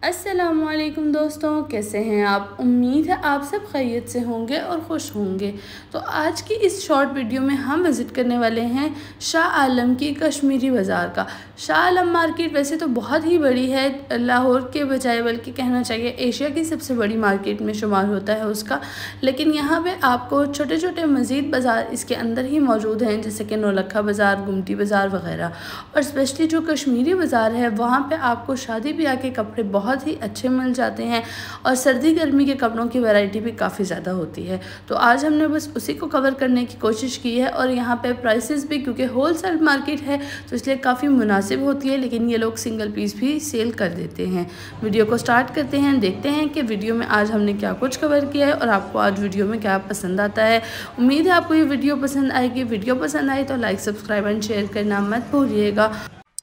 अस्सलामुअलैकुम दोस्तों, कैसे हैं आप। उम्मीद है आप सब खैरियत से होंगे और खुश होंगे। तो आज की इस शॉर्ट वीडियो में हम विज़िट करने वाले हैं शाह आलम की कश्मीरी बाज़ार का। शाह आलम मार्केट वैसे तो बहुत ही बड़ी है, लाहौर के बजाय बल्कि कहना चाहिए एशिया की सबसे बड़ी मार्केट में शुमार होता है उसका। लेकिन यहाँ पे आपको छोटे छोटे मज़ीद बाज़ार इसके अंदर ही मौजूद हैं, जैसे कि नौलखा बाज़ार, गुमटी बाज़ार वगैरह। और स्पेशली जो कश्मीरी बाज़ार है वहाँ पर आपको शादी ब्याह के कपड़े बहुत ही अच्छे मिल जाते हैं और सर्दी गर्मी के कपड़ों की वैरायटी भी काफ़ी ज़्यादा होती है। तो आज हमने बस उसी को कवर करने की कोशिश की है। और यहाँ पे प्राइसेस भी, क्योंकि होलसेल मार्केट है तो इसलिए काफ़ी मुनासिब होती है, लेकिन ये लोग सिंगल पीस भी सेल कर देते हैं। वीडियो को स्टार्ट करते हैं, देखते हैं कि वीडियो में आज हमने क्या कुछ कवर किया है और आपको आज वीडियो में क्या पसंद आता है। उम्मीद है आपको ये वीडियो पसंद आएगी। वीडियो पसंद आए तो लाइक, सब्सक्राइब एंड शेयर करना मत भूलिएगा।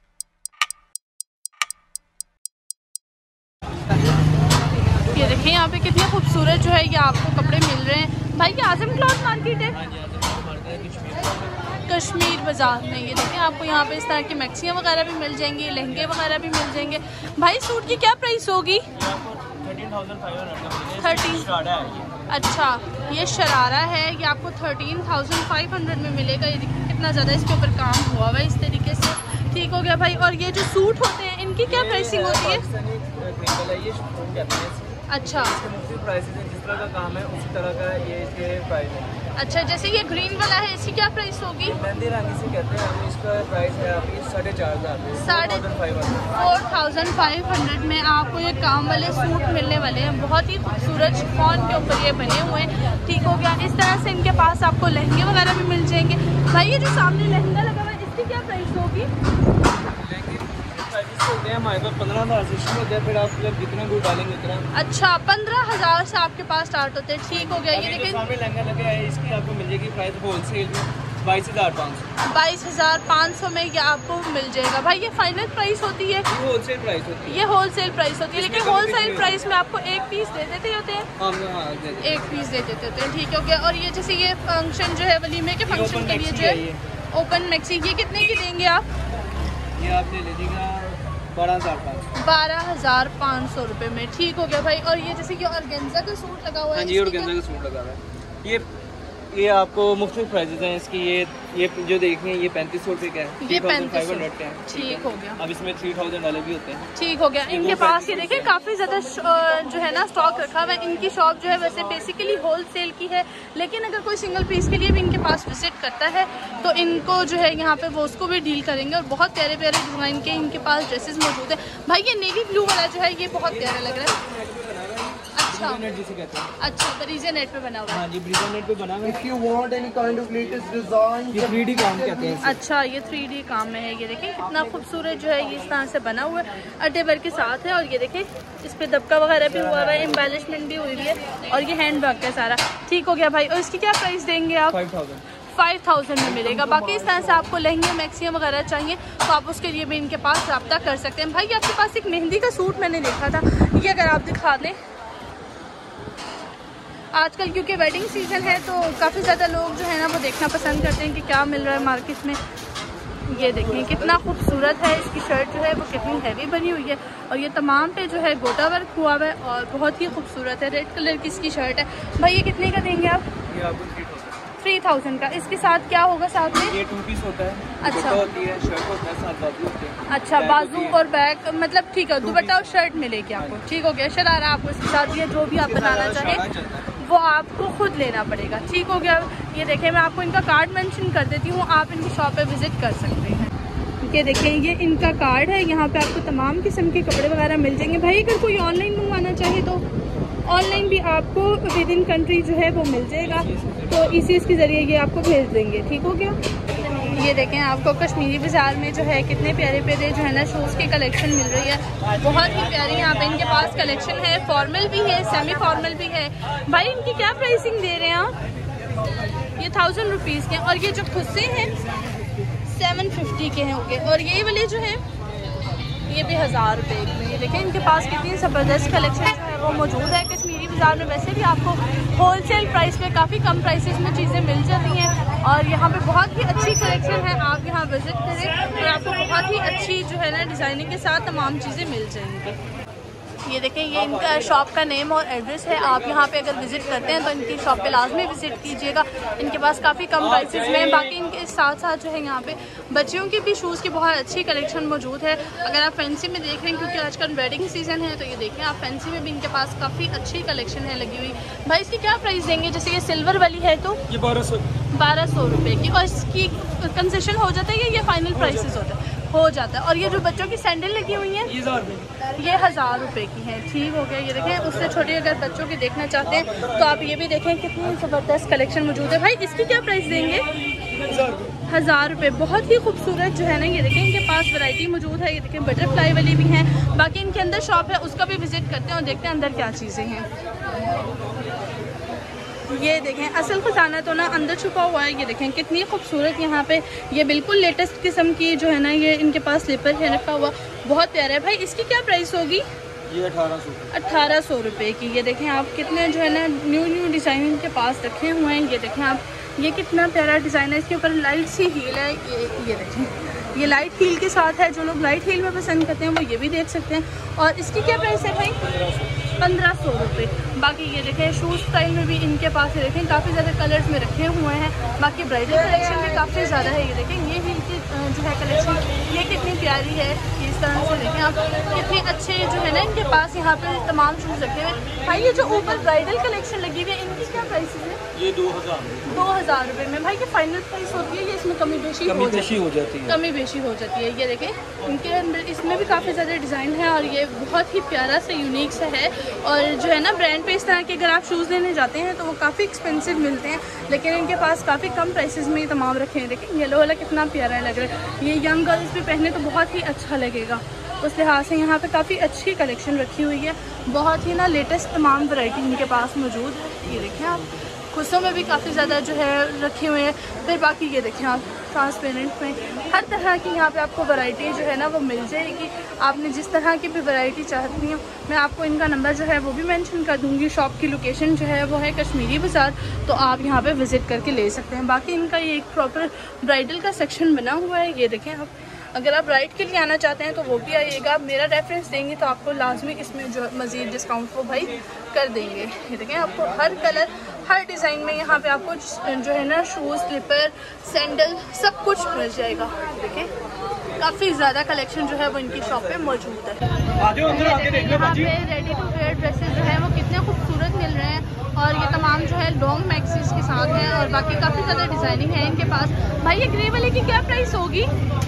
ये देखें यहाँ पे कितने खूबसूरत जो है ये आपको कपड़े मिल रहे हैं। भाई ये आजम क्लॉथ मार्केट है, कश्मीर बाज़ार में। ये देखें आपको यहाँ पे इस तरह की मैक्सियाँ वगैरह भी मिल जाएंगी, लहंगे वगैरह भी मिल जाएंगे। भाई सूट की क्या प्राइस होगी? 13,500। अच्छा, ये शरारा है, ये आपको 13,500 में मिलेगा। ये देखिए कितना ज़्यादा इसके ऊपर काम हुआ हुआ है इस तरीके से। ठीक हो गया भाई। और ये जो सूट होते हैं इनकी क्या प्राइसिंग होती है? अच्छा, जिस तरह का काम है उसी तरह का ये इसके प्राइस है। अच्छा, जैसे ये ग्रीन वाला है इसकी क्या प्राइस होगी? मेहंदी रानी से कहते हैं हम, इसका प्राइस है आपकी 4,500 4,500 में आपको ये काम वाले सूट मिलने वाले हैं। बहुत ही खूबसूरत शिफॉन के ऊपर ये बने हुए हैं। ठीक हो गया। इस तरह से इनके पास आपको लहंगे वगैरह भी मिल जाएंगे। भाई ये जो सामने लहंगा लगा हुआ है इसकी क्या प्राइस होगी? हमारे पास 15,000 से शुरू होते हैं, फिर आप जितना गुड़ डालेंगे उतना। अच्छा, 15,000 से आपके पास स्टार्ट होते हैं। ठीक हो गया। ये देखिए सामने लहंगा लगे है, इसकी आपको मिल जाएगी प्राइस होलसेल में 22,500। 22,500 में ये आपको मिल जाएगा। भाई ये फाइनल प्राइस होती है? होलसेल प्राइस होती है। ये होलसेल प्राइस होती है, लेकिन होलसेल प्राइस में आपको एक पीस दे देते होते हैं। एक पीस दे देते होते हैं। ठीक हो गया। और ये जैसे ये फंक्शन जो है, वलीमे के फंक्शन के लिए जो है ओपन मैक्सी, ये कितने की देंगे आप? ये आप ले लीजिएगा 12,500 रुपये में। ठीक हो गया भाई। और ये जैसे कि ऑर्गेन्जा का सूट लगा हुआ है। हाँ जी, ऑर्गेन्जा का सूट लगा हुआ है। ये आपको मुख्तलिफ प्राइसेस हैं इसकी। ये जो देखें ये 3500 रुपये का है, ये 3500 का है। ठीक हो गया। अब इसमें 3,000 वाले भी होते हैं। ठीक हो गया। इनके पास ये देखें काफ़ी ज़्यादा जो है ना स्टॉक रखा हुआ है। इनकी शॉप जो है वैसे बेसिकली होलसेल की है, लेकिन अगर कोई सिंगल पीस के लिए भी इनके पास विजिट करता है तो इनको जो है यहाँ पे वो उसको भी डील करेंगे। और बहुत प्यारे प्यारे डिज़ाइन के इनके पास ड्रेसेस मौजूद है। भाई ये नेवी ब्लू वाला जो है ये बहुत प्यारा लग रहा है। अच्छा, जिसे कहते हैं। अच्छा, ब्रीजे नेट पे बना हुआ है। हाँ जी, ब्रीजे नेट पे बना हुआ है। If you want any kind of latest design, ये 3D काम कहते हैं। अच्छा, ये 3D काम में है। ये देखें कितना खूबसूरत जो है ये इस तरह से बना हुआ है, अड्डे वर्क के साथ है। और ये देखें इस पे दबका वगैरह भी हुआ है, एम्बेलिशमेंट भी हुई है। और ये हैंड वर्क है सारा। ठीक हो गया भाई। और इसकी क्या प्राइस देंगे आप? 5,000 में मिलेगा। बाकी इस तरह से आपको लहंगे मैक्सियाँ वगैरह चाहिए तो आप उसके लिए भी इनके पास रब्ता कर सकते हैं। भाई आपके पास एक मेहंदी का सूट मैंने देखा था, ये अगर आप दिखा दें। आजकल क्योंकि वेडिंग सीजन है तो काफ़ी ज़्यादा लोग जो है ना वो देखना पसंद करते हैं कि क्या मिल रहा है मार्केट में। ये देखें कितना खूबसूरत है। इसकी शर्ट जो है वो कितनी हैवी बनी हुई है और ये तमाम पे जो है गोटा वर्क हुआ हुआ है और बहुत ही खूबसूरत है। रेड कलर की इसकी शर्ट है। भाई ये कितने का देंगे आप? 3,000 का। इसके साथ क्या होगा साथ में? ये 2 पीस होता है। अच्छा, होती है, शर्ट होता है, साथ बाजू होते हैं। अच्छा, बाजू और बैक मतलब ठीक है, दुपट्टा और शर्ट मिलेगी आपको। ठीक हो गया। शरारा आपको इसके साथ ये जो भी आप बनाना चाहें वो आपको खुद लेना पड़ेगा। ठीक हो गया। ये देखें मैं आपको इनका कार्ड मेंशन कर देती हूँ, आप इनकी शॉप पे विजिट कर सकते हैं। ये देखें ये इनका कार्ड है, यहाँ पे आपको तमाम किस्म के कपड़े वगैरह मिल जाएंगे। भाई अगर कोई ऑनलाइन मंगवाना चाहे तो ऑनलाइन भी आपको विद इन कंट्री जो है वो मिल जाएगा, तो ECS के ज़रिए ये आपको भेज देंगे। ठीक हो गया। ये देखें आपको कश्मीरी बाज़ार में जो है कितने प्यारे प्यारे जो है ना शूज़ की कलेक्शन मिल रही है। बहुत ही प्यारी यहाँ पे इनके पास कलेक्शन है। फॉर्मल भी है, सेमी फॉर्मल भी है। भाई इनकी क्या प्राइसिंग दे रहे हैं आप? ये 1000 रुपीज़ के। और ये जो खुस्से हैं 750 के होंगे। और ये वाले जो है ये भी 1000 रुपये में। ये देखें इनके पास कितनी ज़बरदस्त कलेक्शन जो है वो मौजूद है कश्मीरी बाज़ार में। वैसे भी आपको होलसेल प्राइस पे काफ़ी कम प्राइसेस में चीज़ें मिल जाती हैं और यहाँ पे बहुत ही अच्छी कलेक्शन है। आप यहाँ विज़िट करें और आपको बहुत ही अच्छी जो है ना डिज़ाइनिंग के साथ तमाम चीज़ें मिल जाएंगी। ये देखें, ये इनका शॉप का नेम और एड्रेस है। आप यहाँ पे अगर विज़िट करते हैं तो इनकी शॉप पे लाजमी विज़िट कीजिएगा। इनके पास काफ़ी कम प्राइसेस में, बाकी इनके साथ साथ जो है यहाँ पे बच्चियों की भी शूज़ की बहुत अच्छी कलेक्शन मौजूद है। अगर आप फैंसी में देख रहे हैं, क्योंकि आजकल वेडिंग सीज़न है, तो ये देखें आप फैंसी में भी इनके पास काफ़ी अच्छी कलेक्शन है लगी हुई। भाई इसकी क्या प्राइस देंगे? जैसे ये सिल्वर वाली है तो ये 1200 रुपये की, और इसकी कंसेशन हो जाता है या ये फाइनल प्राइसेस हो जाता है? और ये जो बच्चों की सैंडल लगी हुई हैं ये 1000 रुपये की है। ठीक हो गया। ये देखें, उससे छोटी अगर बच्चों की देखना चाहते हैं तो आप ये भी देखें, कितनी ज़बरदस्त कलेक्शन मौजूद है। भाई इसकी क्या प्राइस देंगे? 1000 रुपये। बहुत ही खूबसूरत जो है ना, ये देखें इनके पास वैरायटी मौजूद है। ये देखें बटरफ्लाई वाली भी हैं। बाकी इनके अंदर शॉप है, उसका भी विज़िट करते हैं और देखते हैं अंदर क्या चीज़ें हैं। ये देखें, असल खजाना तो ना अंदर छुपा हुआ है। ये देखें कितनी खूबसूरत यहाँ पे, ये बिल्कुल लेटेस्ट किस्म की जो है ना, ये इनके पास स्लीपर है रखा हुआ, बहुत प्यारा है। भाई इसकी क्या प्राइस होगी? ये 1800 रुपये की। ये देखें आप कितने जो है ना न्यू डिज़ाइन इनके पास रखे हुए हैं। ये देखें आप, ये कितना प्यारा डिज़ाइन है। इसके ऊपर लाइट सी हील है। ये देखें, ये लाइट हील के साथ है। जो लोग लाइट हील में पसंद करते हैं वो ये भी देख सकते हैं। और इसकी क्या प्राइस है भाई? 1500 रुपये। बाकी ये देखें शूज़ स्टाइल में भी इनके पास है, देखें काफ़ी ज़्यादा कलर्स में रखे हुए हैं। बाकी ब्राइडल कलेक्शन भी काफ़ी ज़्यादा है। ये देखें, ये हील की जो है कलेक्शन, ये कितनी प्यारी है। इस तरह से देखें आप, कितने अच्छे जो है ना इनके पास यहाँ पे तमाम शूज़ रखे हुए हैं। भाई ये जो ऊपर ब्राइडल कलेक्शन लगी हुई है, इनकी क्या प्राइस है? ये 2000 रुपये में। भाई ये फाइनल प्राइस होती है, ये इसमें कमी बेशी हो जाती है? कमी बेशी हो जाती है। ये देखें इनके अंदर इसमें भी काफ़ी ज़्यादा डिज़ाइन है और ये बहुत ही प्यारा सा यूनिक सा है। और जो है ना ब्रांड पे इस तरह के अगर आप शूज़ लेने जाते हैं तो वो काफ़ी एक्सपेंसिव मिलते हैं, लेकिन इनके पास काफ़ी कम प्राइसेस में ये तमाम रखे हैं। देखें येलो वाला कितना प्यारा लग रहा है। ये यंग गर्ल्स भी पहने तो बहुत ही अच्छा लगेगा। उस लिहाज से यहाँ पे काफ़ी अच्छी कलेक्शन रखी हुई है। बहुत ही ना लेटेस्ट तमाम वैरायटी इनके पास मौजूद है। ये देखें आप, खुशों में भी काफ़ी ज़्यादा जो है रखे हुए हैं। फिर बाकी ये देखें आप, ट्रांसपेरेंट में हर तरह की यहाँ पे आपको वैरायटी जो है ना वो मिल जाएगी। आपने जिस तरह की भी वैरायटी चाहती हो, मैं आपको इनका नंबर जो है वो भी मेंशन कर दूँगी। शॉप की लोकेशन जो है वो है कश्मीरी बाज़ार, तो आप यहाँ पे विज़िट करके ले सकते हैं। बाकी इनका ये एक प्रॉपर ब्राइडल का सेक्शन बना हुआ है। ये देखें आप, अगर आप ब्राइड के लिए आना चाहते हैं तो वो भी आइएगा। मेरा रेफरेंस देंगे तो आपको लाजमी इसमें जो मज़ीद डिस्काउंट वो भाई कर देंगे। ये देखें आपको हर कलर हर डिज़ाइन में यहाँ पे आपको जो है ना शूज़, स्लीपर, सैंडल सब कुछ मिल जाएगा। देखें काफ़ी ज़्यादा कलेक्शन जो है वो इनकी शॉप पे मौजूद है। यहाँ पे रेडी टू वेयर ड्रेसेस जो है वो कितने खूबसूरत मिल रहे हैं और ये तमाम जो है लॉन्ग मैक्सीज के साथ हैं और बाकी काफ़ी ज़्यादा डिज़ाइनिंग है इनके पास। भाई ये ग्रे वाले की क्या प्राइस होगी?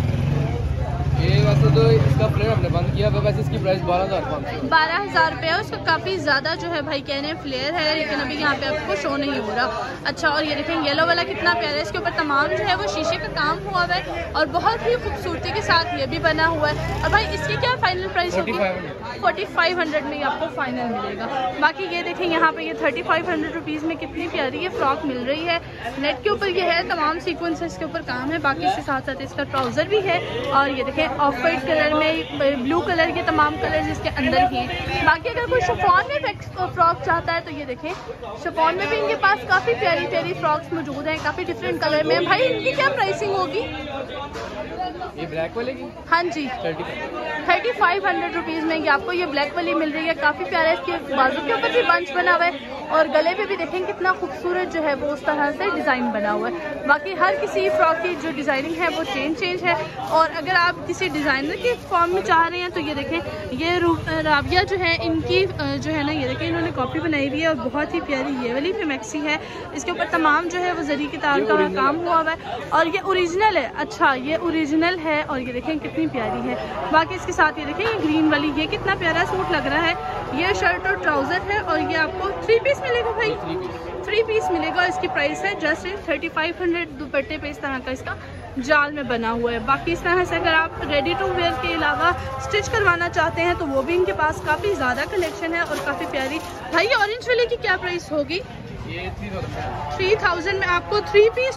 ये वैसे तो इसका फ्लेयर हमने बंद किया, वैसे इसकी प्राइस 12,000 रुपये है। उसका काफ़ी ज़्यादा जो है भाई कहने फ्लेयर है, लेकिन अभी यहाँ पे आपको शो नहीं हो रहा। अच्छा, और ये देखें येलो वाला कितना प्यारा है। इसके ऊपर तमाम जो है वो शीशे का काम हुआ हुआ है और बहुत ही खूबसूरती के साथ ये भी बना हुआ है। और भाई इसकी क्या फाइनल प्राइस होगी? 4500 में आपको फाइनल मिलेगा। बाकी ये देखें यहाँ पे ये 3500 रुपीज़ में कितनी प्यारी ये फ्रॉक मिल रही है। नेट के ऊपर ये है, तमाम सीक्वेंस इसके ऊपर काम है। बाकी इसके साथ साथ इसका ट्राउज़र भी है और ये देखें ऑफ वाइट कलर में, ब्लू कलर के तमाम कलर इसके अंदर ही हैं। बाकी अगर कोई शिफॉन में फ्रॉक चाहता है तो ये देखें शिफॉन में भी इनके पास काफ़ी प्यारी प्यारी फ्रॉक्स मौजूद हैं, काफ़ी डिफरेंट कलर में। भाई इनकी क्या प्राइसिंग होगी? ये ब्लैक वाले की? हाँ जी, 3500 रुपीज़ में आपको ये ब्लैक वाली मिल रही है। काफ़ी प्यारा है। इसके बाजू के ऊपर भी बंच बना हुआ है और गले पे भी देखें कितना खूबसूरत जो है वो उस तरह से डिज़ाइन बना हुआ है। बाकी हर किसी फ्रॉक की जो डिज़ाइनिंग है वो चेंज है। और अगर आप किसी डिज़ाइनर के फॉर्म में चाह रहे हैं तो ये देखें ये राबिया जो है इनकी जो है ना, ये देखें इन्होंने कॉपी बनाई हुई है और बहुत ही प्यारी ये वाली भी मैक्सी है। इसके ऊपर तमाम जो है वो जरी की तार का काम हुआ हुआ है और ये ओरिजिनल है। अच्छा, ये ओरिजिनल है और ये देखें कितनी प्यारी है। बाकी इसके साथ ये देखें ये ग्रीन वाली, ये कितना प्यारा सूट लग रहा है। ये शर्ट और ट्राउज़र है और ये आपको 3 पीस मिलेगा भाई, 3 पीस मिलेगा। इसकी प्राइस है जस्ट 3500। दुपट्टे पे इस तरह का इसका जाल में बना हुआ है। बाकी इस तरह से अगर आप रेडी टू वेयर के अलावा स्टिच करवाना चाहते हैं तो वो भी इनके पास काफ़ी ज़्यादा कलेक्शन है और काफ़ी प्यारी। भाई ये ऑरेंज वाले की क्या प्राइस होगी? ये 3000 में आपको 3 पीस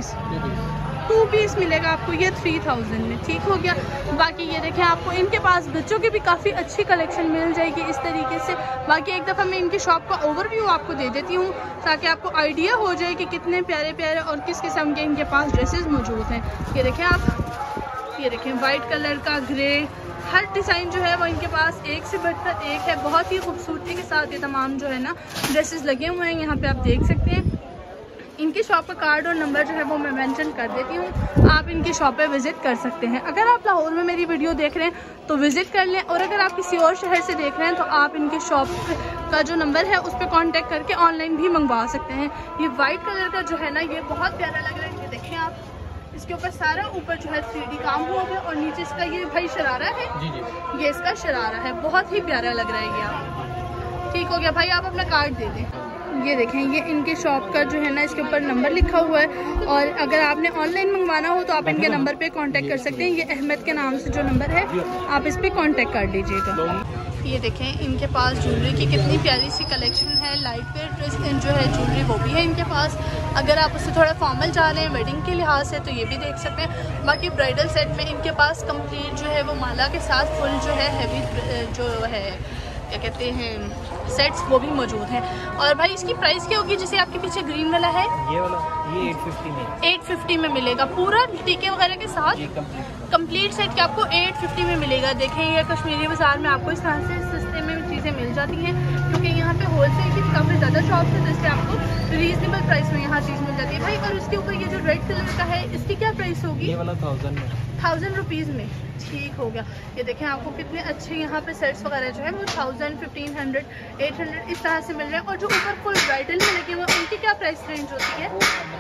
2 पीस मिलेगा आपको ये 3000 में। ठीक हो गया। बाकी ये देखें आपको इनके पास बच्चों की भी काफ़ी अच्छी कलेक्शन मिल जाएगी इस तरीके से। बाकी एक दफ़ा मैं इनकी शॉप का ओवरव्यू आपको दे देती हूँ ताकि आपको आइडिया हो जाए कि कितने प्यारे प्यारे और किस किस्म के इनके पास ड्रेसेस मौजूद हैं। ये देखें आप, ये देखें वाइट कलर का, ग्रे, हर डिज़ाइन जो है वो इनके पास एक से बढ़कर एक है। बहुत ही खूबसूरती के साथ ये तमाम जो है ना ड्रेसेस लगे हुए हैं, यहाँ पे आप देख सकते हैं। इनकी शॉप का कार्ड और नंबर जो है वो मैं मेंशन कर देती हूँ, आप इनकी शॉप पे विज़िट कर सकते हैं। अगर आप लाहौर में मेरी वीडियो देख रहे हैं तो विज़िट कर लें, और अगर आप किसी और शहर से देख रहे हैं तो आप इनके शॉप का जो नंबर है उस पर कॉन्टेक्ट करके ऑनलाइन भी मंगवा सकते हैं। ये वाइट कलर का जो है ना ये बहुत प्यारा लग रहा है। ये देखें आप, इसके ऊपर सारा ऊपर जो है 3D काम हुआ है, और नीचे इसका ये भाई शरारा है जी जी, ये इसका शरारा है, बहुत ही प्यारा लग रहा है ये। आप ठीक हो गया भाई, आप अपना कार्ड दे दें। ये देखें, ये इनके शॉप का जो है ना इसके ऊपर नंबर लिखा हुआ है, और अगर आपने ऑनलाइन मंगवाना हो तो आप इनके नंबर पे कांटेक्ट कर सकते हैं। ये अहमद के नाम से जो नंबर है आप इस पे कांटेक्ट कर लीजिएगा। ये देखें, इनके पास ज्वेलरी की कितनी प्यारी सी कलेक्शन है। लाइट वेयर ड्रेस जो है ज्वेलरी वो भी है इनके पास। अगर आप उससे थोड़ा फॉर्मल जा रहे हैं वेडिंग के लिहाज से तो ये भी देख सकते हैं। बाकी ब्राइडल सेट में इनके पास कंप्लीट जो है वो माला के साथ फुल जो है हैवी जो है क्या कहते हैं सेट्स वो भी मौजूद हैं। और भाई इसकी प्राइस क्या होगी? जैसे आपके पीछे ग्रीन वाला है ये वाला, ये 850 में 850 में मिलेगा पूरा टीके वगैरह के साथ। कंप्लीट सेट के आपको 850 में मिलेगा। देखें, ये कश्मीरी बाजार में आपको इस तरह से सस्ते में चीज़ें मिल जाती हैं, क्योंकि यहाँ पे होलसेल की काफ़ी ज़्यादा शॉप्स है, जिससे आपको रीजनेबल प्राइस में यहाँ चीज़ मिल जाती है भाई। और उसके ऊपर ये जो रेड कलर का है इसकी क्या प्राइस होगी? ये वाला 1000 रुपीज़ में। ठीक हो गया। ये देखें, आपको कितने अच्छे यहाँ पे सेट्स वगैरह जो है वो 1000, 1500, 800 इस तरह से मिल रहे हैं। और जो ऊपर फुल ब्राइडल में लगे हुए उनकी क्या प्राइस रेंज होती है?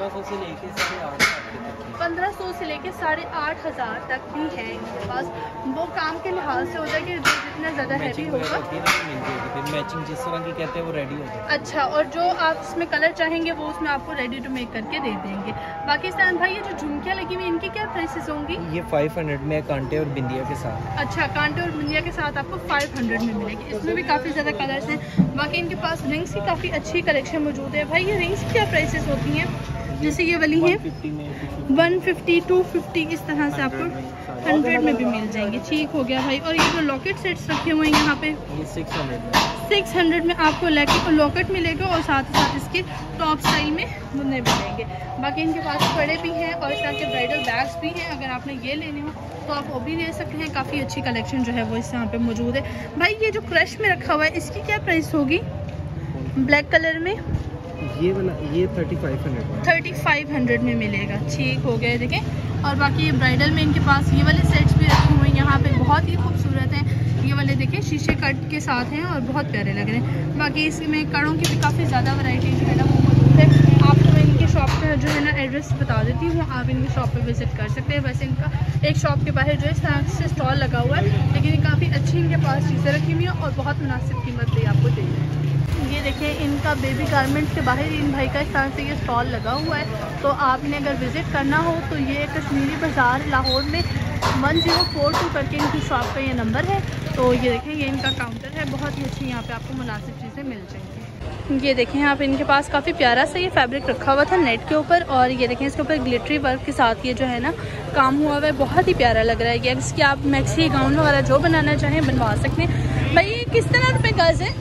1500 से लेके 8500 तक भी है इनके पास। वो काम के लिहाज से होता है कि जितना ज़्यादा हैवी होगा मैचिंग जिस तरह की कहते हैं वो रेडी हो जाए। अच्छा, और जो आप इसमें कलर चाहेंगे वो उसमें आपको रेडी टू मेक करके दे देंगे। बाकी सर भाई, ये जो झुमकियाँ लगी हुई इनकी क्या प्राइसेस होंगी? ये 500 में कांटे और बिंदिया के साथ। अच्छा, कांटे और बिंदिया के साथ आपको 500 में मिलेगी। इसमें भी काफ़ी ज़्यादा कलर्स हैं। बाकी इनके पास रिंग्स की काफ़ी अच्छी कलेक्शन मौजूद है। भाई ये रिंग्स की क्या प्राइसेस होती हैं? जैसे ये वाली है 150, 250 इस तरह से आपको 100 में भी मिल जाएंगे। ठीक हो गया भाई। और ये जो लॉकेट सेट्स रखे हुए हैं यहाँ पे ये 600 में आपको लॉकेट मिलेगा, और साथ ही साथ इसके टॉप स्टाइल में बुनने मिलेंगे। बाकी इनके पास कड़े भी हैं और इस तरह के ब्राइडल बैग्स भी हैं। अगर आपने ये लेने हो तो आप वो भी ले सकते हैं। काफ़ी अच्छी कलेक्शन जो है वो इस यहाँ पे मौजूद है। भाई ये जो क्रश में रखा हुआ है इसकी क्या प्राइस होगी? ब्लैक कलर में ये वाला, ये 3500 में मिलेगा। ठीक हो गया। देखें, और बाकी ये ब्राइडल में इनके पास ये वाले सेट्स भी रखे हुए हैं यहाँ पे, बहुत ही खूबसूरत हैं। ये वाले देखें शीशे कट के साथ हैं और बहुत प्यारे लग रहे हैं। बाकी इसमें कड़ों की भी काफ़ी ज़्यादा वैरायटी जो है ना वो मौजूद है। आपको मैं इनके शॉप का जो है ना एड्रेस बता देती हूँ, आप इनकी शॉप पे विजिट कर सकते हैं। वैसे इनका एक शॉप के बाहर जो है इस तरह से स्टॉल लगा हुआ है, लेकिन काफ़ी अच्छी इनके पास चीज़ें रखी हुई हैं और बहुत मुनासिब कीमत पे आपको दे रहे हैं। ये देखें, इनका बेबी गारमेंट्स के बाहर इन भाई का इस तरह से ये स्टॉल लगा हुआ है। तो आपने अगर विज़िट करना हो तो ये कश्मीरी बाज़ार लाहौर में 1042 करके इनकी शॉप का ये नंबर है। तो ये देखें, ये इनका काउंटर है, बहुत ही अच्छी यहाँ पे आपको मुनासिब चीज़ें मिल जाएंगी। ये देखें, यहाँ पे इनके पास काफ़ी प्यारा सा ये फैब्रिक रखा हुआ था नेट के ऊपर, और ये देखें इसके ऊपर ग्लिटरी वर्क के साथ ये जो है ना काम हुआ हुआ है, बहुत ही प्यारा लग रहा है। ये इसकी आप मैक्सी गाउन वगैरह जो बनाना चाहें बनवा सकते हैं। भाई ये किस तरह रुपये गज़ है?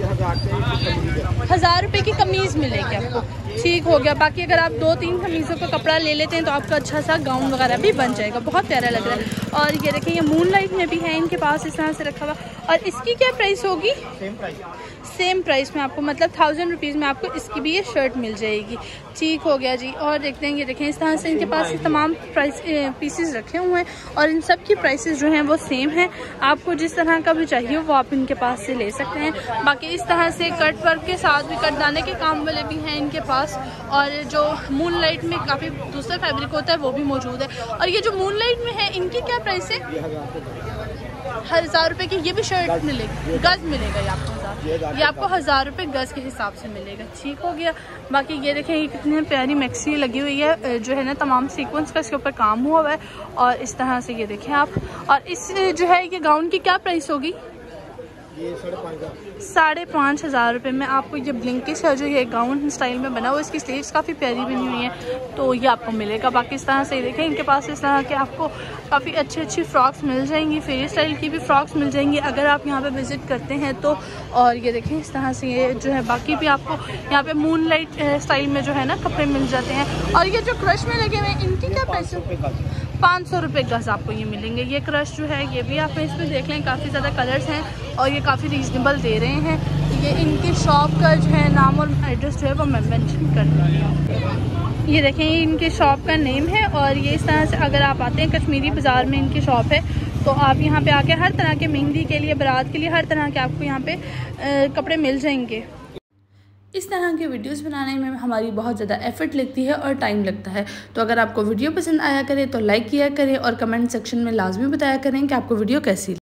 1000 रुपये की कमीज़ मिलेगी आपको। ठीक हो गया। बाकी अगर आप 2-3 कमीज़ों का कपड़ा ले लेते हैं तो आपका अच्छा सा गाउन वगैरह भी बन जाएगा, बहुत प्यारा लग रहा है। और ये देखें, ये मून लाइट में भी है इनके पास इस तरह से रखा हुआ। और इसकी क्या प्राइस होगी? सेम प्राइस में आपको, मतलब 1000 रुपीज़ में आपको इसकी भी ये शर्ट मिल जाएगी। ठीक हो गया जी। और देखते हैं, ये देखें इस तरह से इनके पास तमाम प्राइस पीसेस रखे हुए हैं, और इन सब की प्राइसेस जो हैं वो सेम हैं। आपको जिस तरह का भी चाहिए वो आप इनके पास से ले सकते हैं। बाकी इस तरह से कट वर्क के साथ भी कट दाने के काम वाले भी हैं इनके पास, और जो मून लाइट में काफ़ी दूसरा फैब्रिक होता है वो भी मौजूद है। और ये जो मून लाइट में है इनकी क्या प्राइस है? 1000 रुपये की ये भी शर्ट मिलेगी, गज़ मिलेगा ये आपको। ये आपको 1000 रुपये गज़ के हिसाब से मिलेगा। ठीक हो गया। बाकी ये देखें, ये कितनी प्यारी मैक्सी लगी हुई है जो है ना तमाम सीक्वेंस का इसके ऊपर काम हुआ हुआ है, और इस तरह से ये देखें आप। और इस जो है ये गाउन की क्या प्राइस होगी? ये 5,500 रुपये में आपको ये ब्लिंकिश है जो ये गाउन स्टाइल में बना हुआ, इसकी स्लीव्स काफ़ी प्यारी बनी हुई हैं, तो ये आपको मिलेगा। बाकी इस तरह से देखें इनके पास इस तरह के आपको काफ़ी अच्छी फ्रॉक्स मिल जाएंगी, फ्री स्टाइल की भी फ्रॉक्स मिल जाएंगी अगर आप यहाँ पे विज़िट करते हैं तो। और ये देखें इस तरह से ये जो है बाकी भी आपको यहाँ पे मून लाइट स्टाइल में जो है ना कपड़े मिल जाते हैं। और ये जो क्रश में लगे हुए हैं इनकी क्या प्राइस है? 500 रुपये गज़ आपको ये मिलेंगे। ये क्रश जो है ये भी आप इसमें देख लें, काफ़ी ज़्यादा कलर्स हैं और ये काफ़ी रीज़नेबल दे रहे हैं। ये इनकी शॉप का जो है नाम और एड्रेस जो है वो मैं मेंशन कर दूँगी आपको। ये देखें ये इनकी शॉप का नेम है और ये इस तरह से अगर आप आते हैं कश्मीरी बाज़ार में इनकी शॉप है तो आप यहाँ पे आके हर तरह के मेहंदी के लिए, बारात के लिए हर तरह के आपको यहाँ पे कपड़े मिल जाएंगे। इस तरह के वीडियोस बनाने में हमारी बहुत ज़्यादा एफर्ट लगती है और टाइम लगता है, तो अगर आपको वीडियो पसंद आया करे तो लाइक किया करें और कमेंट सेक्शन में लाजमी बताया करें कि आपको वीडियो कैसी